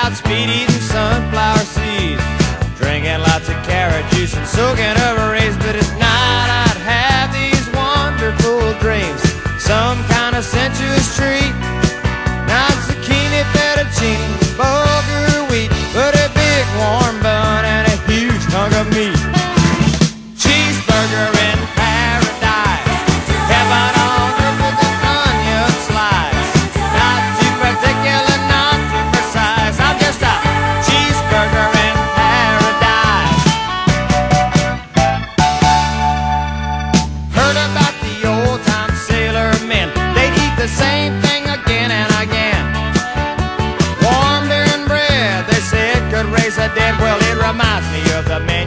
Godspeed eating sunflower seeds, drinking lots of carrot juice and soaking over rays. But at night I'd have these wonderful dreams, some kind of sensuous treat, not zucchini, fettuccine, bulgur wheat, but a big warm bun and a huge hunk of meat. Cheeseburger in paradise, heaven on earth with an onion slice, not too particular, not too precise, I'm just a cheeseburger in paradise. Heard about the old-time sailor men, they'd eat the same thing again and again. Warm beer and bread, they say it could raise the dead. Well, it reminds me of the men